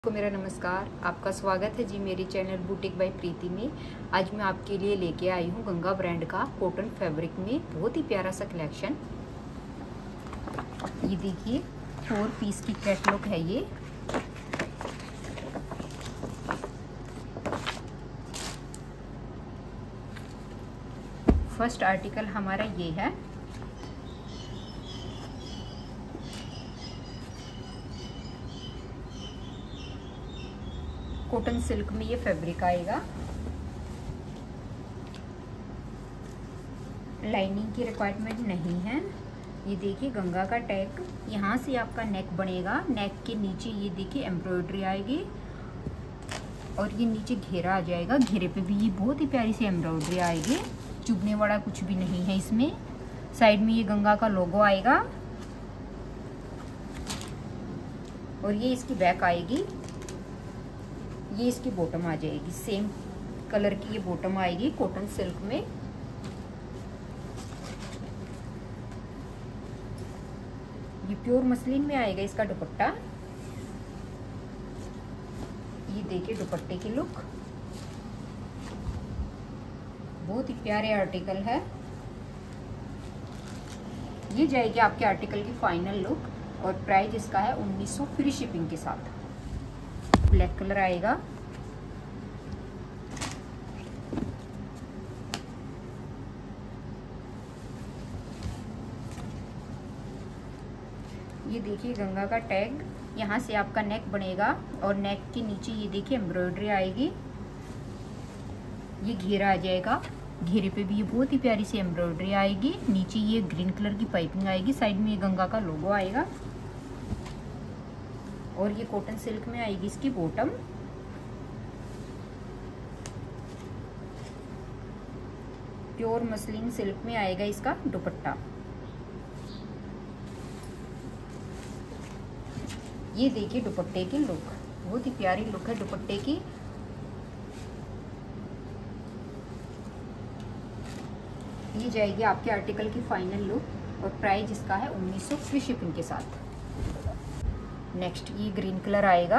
को मेरा नमस्कार। आपका स्वागत है जी मेरे चैनल बुटीक बाय प्रीति में। आज मैं आपके लिए लेके आई हूँ गंगा ब्रांड का कॉटन फैब्रिक में बहुत ही प्यारा सा कलेक्शन। ये देखिए 4 पीस की कैटलॉग है ये। फर्स्ट आर्टिकल हमारा ये है। कॉटन सिल्क में ये फैब्रिक आएगा। लाइनिंग की रिक्वायरमेंट नहीं है। ये देखिए गंगा का टैग, यहाँ से आपका नेक बनेगा। नेक के नीचे ये देखिए एम्ब्रॉयडरी आएगी और ये नीचे घेरा आ जाएगा। घेरे पे भी ये बहुत ही प्यारी सी एम्ब्रॉयडरी आएगी। चुभने वाला कुछ भी नहीं है इसमें। साइड में ये गंगा का लोगो आएगा और ये इसकी बैक आएगी। ये इसकी बॉटम आ जाएगी। सेम कलर की ये बॉटम आएगी कॉटन सिल्क में। ये प्योर मसलिन में आएगा इसका दुपट्टा। ये देखिए दुपट्टे की लुक, बहुत ही प्यारे आर्टिकल है। ये जाएगी आपके आर्टिकल की फाइनल लुक और प्राइस इसका है 1900 फ्री शिपिंग के साथ। ब्लैक कलर आएगा। ये देखिए गंगा का टैग, यहाँ से आपका नेक बनेगा और नेक के नीचे ये देखिए एम्ब्रॉयडरी आएगी। ये घेरा आ जाएगा। घेरे पे भी ये बहुत ही प्यारी सी एम्ब्रॉयडरी आएगी। नीचे ये ग्रीन कलर की पाइपिंग आएगी। साइड में ये गंगा का लोगो आएगा और ये कॉटन सिल्क में आएगी इसकी बॉटम। प्योर मसलिन सिल्क में आएगा इसका दुपट्टा। ये देखिए दुपट्टे की लुक, बहुत ही प्यारी लुक है दुपट्टे की। ये जाएगी आपके आर्टिकल की फाइनल लुक और प्राइस इसका है 1900 फ्री शिपिंग के साथ। नेक्स्ट ये ग्रीन कलर आएगा।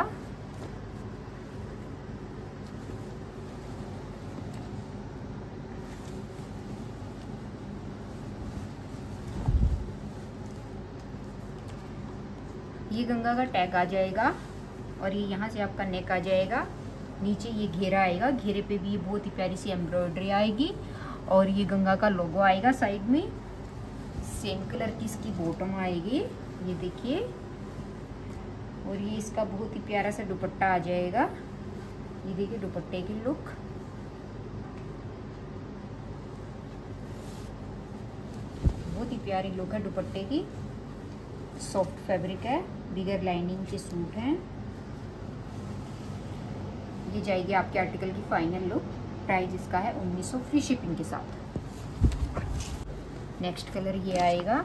ये गंगा का टैग आ जाएगा और ये यहाँ से आपका नेक आ जाएगा। नीचे ये घेरा आएगा। घेरे पे भी ये बहुत ही प्यारी सी एम्ब्रॉयडरी आएगी और ये गंगा का लोगो आएगा साइड में। सेम कलर की इसकी बॉटम आएगी, ये देखिए। और ये इसका बहुत ही प्यारा सा दुपट्टा आ जाएगा। ये देखिए दुपट्टे की लुक, बहुत ही प्यारी लुक है दुपट्टे की। सॉफ्ट फैब्रिक है, बिगर लाइनिंग के सूट हैं। ये जाएगी आपके आर्टिकल की फाइनल लुक। प्राइस इसका है 1900 फ्री शिपिंग के साथ। नेक्स्ट कलर ये आएगा।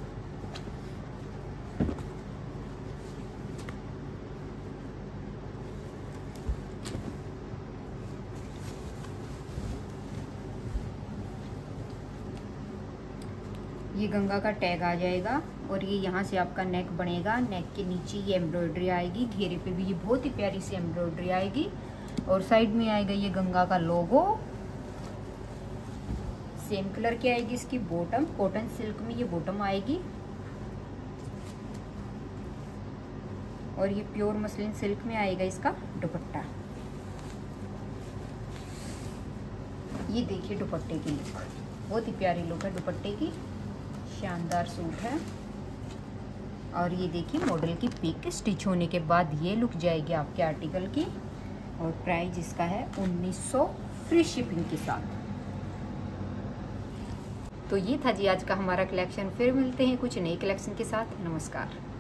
ये गंगा का टैग आ जाएगा और ये यहाँ से आपका नेक बनेगा। नेक के नीचे ये एम्ब्रॉयडरी आएगी। घेरे पे भी ये बहुत ही प्यारी सी एम्ब्रॉयडरी आएगी और साइड में आएगा ये गंगा का लोगो। सेम कलर की आएगी इसकी बॉटम। कॉटन सिल्क में ये बॉटम आएगी और ये प्योर मसलिन सिल्क में आएगा इसका दुपट्टा। ये देखिए दुपट्टे की लुक, बहुत ही प्यारी लुक है दुपट्टे की। शानदार सूट है और ये देखिए मॉडल की पिक स्टिच होने के बाद ये लुक जाएगी आपके आर्टिकल की और प्राइस इसका है 1900 फ्री शिपिंग के साथ। तो ये था जी आज का हमारा कलेक्शन। फिर मिलते हैं कुछ नए कलेक्शन के साथ। नमस्कार।